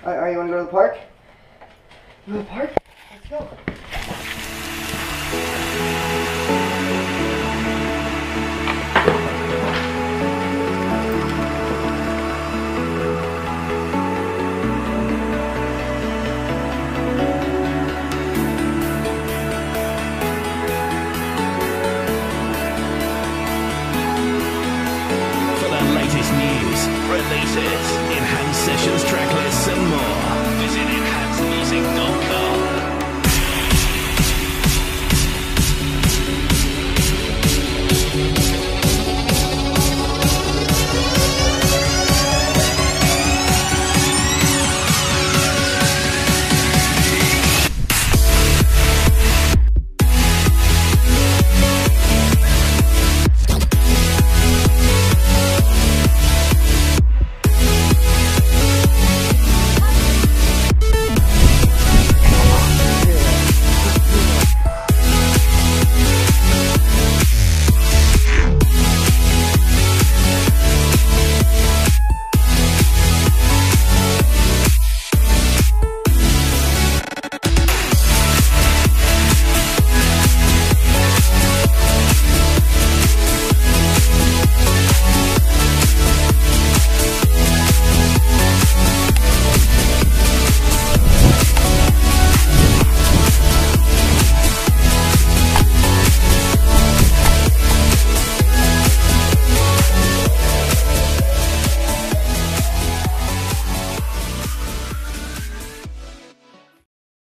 Alright, you want to go to the park? Go to the park? Let's go. For the latest news, releases, enhanced sessions, track lists and more,